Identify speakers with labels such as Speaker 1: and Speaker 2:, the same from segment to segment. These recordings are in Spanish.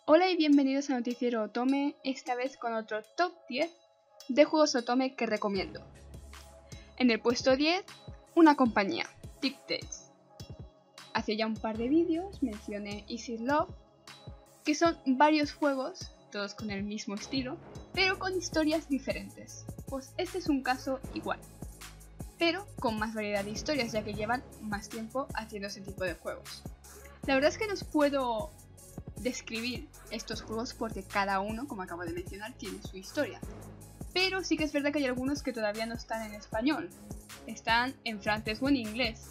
Speaker 1: Hola y bienvenidos a Noticiero Otome, esta vez con otro top 10 de juegos Otome que recomiendo. En el puesto 10, una compañía, Tic-Tacs. Hace ya un par de vídeos mencioné Easy Love, que son varios juegos, todos con el mismo estilo, pero con historias diferentes. Pues este es un caso igual, pero con más variedad de historias, ya que llevan más tiempo haciendo ese tipo de juegos. La verdad es que no os puedo describir estos juegos porque cada uno, como acabo de mencionar, tiene su historia. Pero sí que es verdad que hay algunos que todavía no están en español, están en francés o en inglés.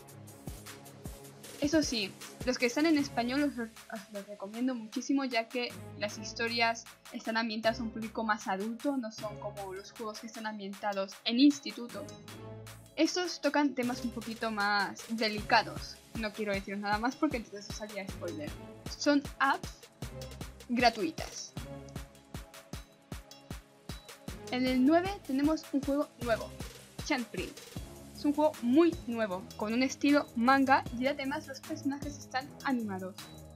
Speaker 1: Eso sí, los que están en español os los recomiendo muchísimo, ya que las historias están ambientadas a un público más adulto, no son como los juegos que están ambientados en instituto. Estos tocan temas un poquito más delicados, no quiero decir nada más porque entonces os haría spoiler. Son apps gratuitas. En el 9 tenemos un juego nuevo, Chantprint. Es un juego muy nuevo, con un estilo manga y además los personajes están animados.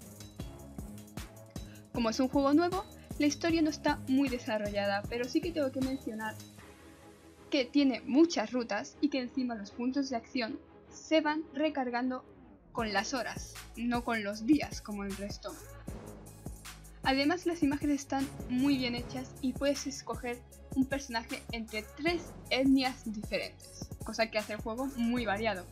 Speaker 1: Como es un juego nuevo, la historia no está muy desarrollada, pero sí que tengo que mencionar que tiene muchas rutas y que encima los puntos de acción se van recargando con las horas, no con los días como el resto. Además las imágenes están muy bien hechas y puedes escoger un personaje entre 3 etnias diferentes, cosa que hace el juego muy variado.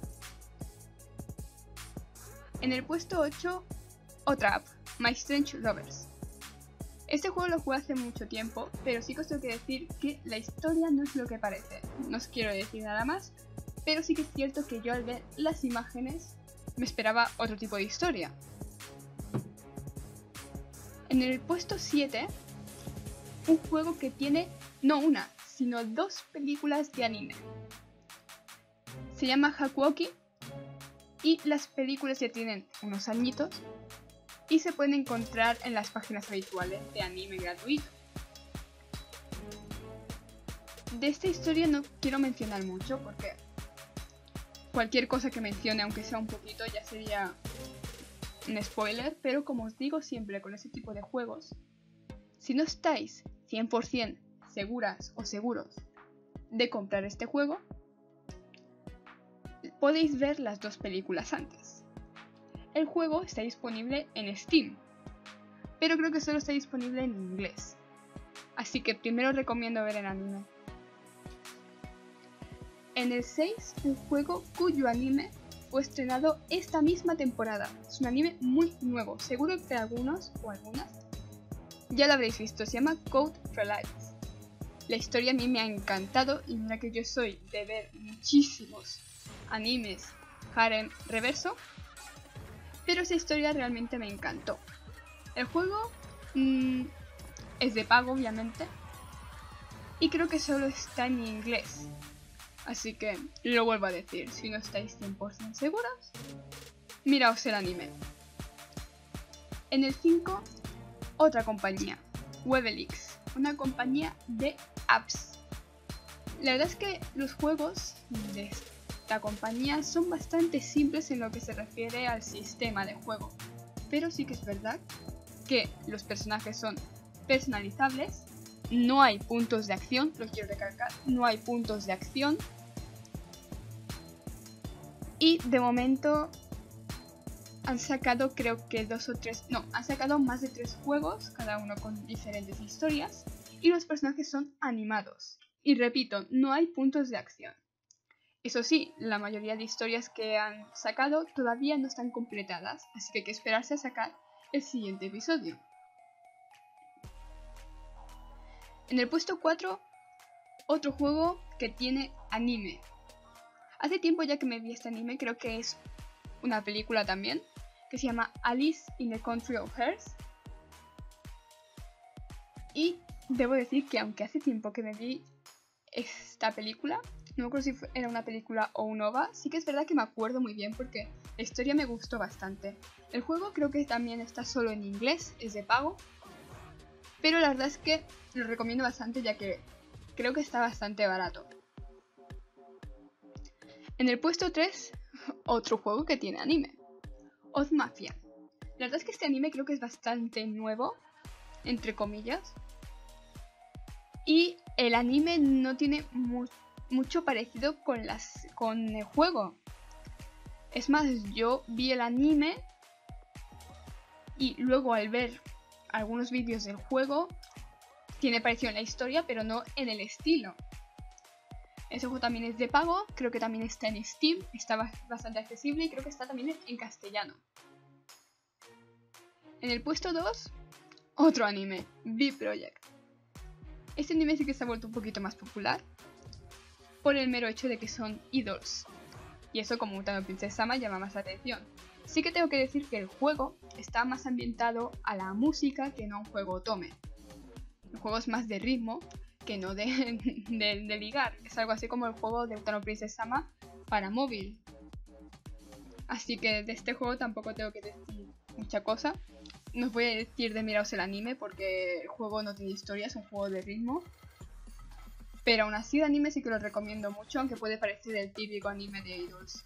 Speaker 1: En el puesto 8, otra app, My Strange Lovers. Este juego lo jugué hace mucho tiempo, pero sí que os tengo que decir que la historia no es lo que parece. No os quiero decir nada más, pero sí que es cierto que yo al ver las imágenes me esperaba otro tipo de historia. En el puesto 7, un juego que tiene no una, sino 2 películas de anime. Se llama Hakuoki y las películas ya tienen unos añitos y se pueden encontrar en las páginas habituales de anime gratuito. De esta historia no quiero mencionar mucho porque cualquier cosa que mencione, aunque sea un poquito, ya sería un spoiler, pero como os digo siempre con ese tipo de juegos, si no estáis 100% seguras o seguros de comprar este juego, podéis ver las 2 películas antes. El juego está disponible en Steam, pero creo que solo está disponible en inglés, así que primero recomiendo ver el anime. En el 6, un juego cuyo anime fue estrenado esta misma temporada. Es un anime muy nuevo, seguro que algunos o algunas ya lo habréis visto, se llama Code Relights. La historia a mí me ha encantado y mira que yo soy de ver muchísimos animes harem reverso, pero esa historia realmente me encantó. El juego es de pago obviamente y creo que solo está en inglés. Así que lo vuelvo a decir, si no estáis 100% seguros, miraos el anime. En el 5, otra compañía, Webelix, una compañía de apps. La verdad es que los juegos de esta compañía son bastante simples en lo que se refiere al sistema de juego, pero sí que es verdad que los personajes son personalizables, no hay puntos de acción, lo quiero recalcar, no hay puntos de acción. Y de momento han sacado creo que han sacado más de 3 juegos, cada uno con diferentes historias, y los personajes son animados. Y repito, no hay puntos de acción. Eso sí, la mayoría de historias que han sacado todavía no están completadas, así que hay que esperarse a sacar el siguiente episodio. En el puesto 4, otro juego que tiene anime. Hace tiempo ya que me vi este anime, creo que es una película también, que se llama Alice in the Country of Hers. Y debo decir que aunque hace tiempo que me vi esta película, no me acuerdo si era una película o un OVA, sí que es verdad que me acuerdo muy bien porque la historia me gustó bastante. El juego creo que también está solo en inglés, es de pago, pero la verdad es que lo recomiendo bastante ya que creo que está bastante barato. En el puesto 3, otro juego que tiene anime, Oz Mafia. La verdad es que este anime creo que es bastante nuevo, entre comillas. Y el anime no tiene mucho parecido con el juego. Es más, yo vi el anime y luego al ver algunos vídeos del juego, tiene parecido en la historia, pero no en el estilo. Ese juego también es de pago, creo que también está en Steam, está bastante accesible y creo que está también en castellano. En el puesto 2, otro anime, V-Project. Este anime sí que se ha vuelto un poquito más popular por el mero hecho de que son idols. Y eso, como Utano Princess Sama, llama más la atención. Sí que tengo que decir que el juego está más ambientado a la música que no a un juego otome. El juego es más de ritmo que no de ligar. Es algo así como el juego de Utano Princess Sama para móvil. Así que de este juego tampoco tengo que decir mucha cosa. No os voy a decir de miraros el anime porque el juego no tiene historia, es un juego de ritmo. Pero aún así el anime sí que lo recomiendo mucho, aunque puede parecer el típico anime de idols.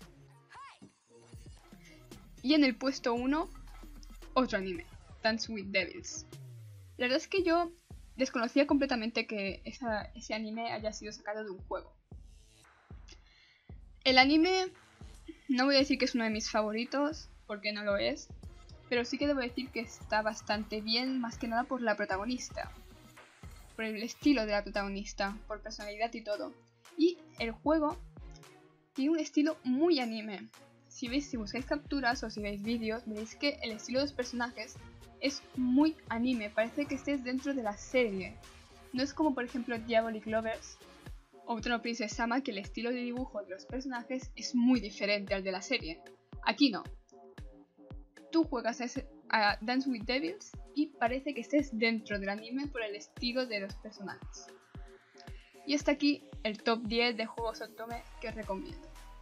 Speaker 1: Y en el puesto 1, otro anime, Dance with Devils. La verdad es que yo desconocía completamente que ese anime haya sido sacado de un juego. El anime, no voy a decir que es uno de mis favoritos, porque no lo es, pero sí que debo decir que está bastante bien, más que nada por la protagonista, por el estilo de la protagonista, por personalidad y todo. Y el juego tiene un estilo muy anime. Si buscáis capturas o si veis vídeos, veréis que el estilo de los personajes es muy anime, parece que estés dentro de la serie. No es como por ejemplo Diabolic Lovers o Utano Princess Sama, que el estilo de dibujo de los personajes es muy diferente al de la serie. Aquí no. Tú juegas a Dance with Devils y parece que estés dentro del anime por el estilo de los personajes. Y hasta aquí el top 10 de juegos otome que os recomiendo.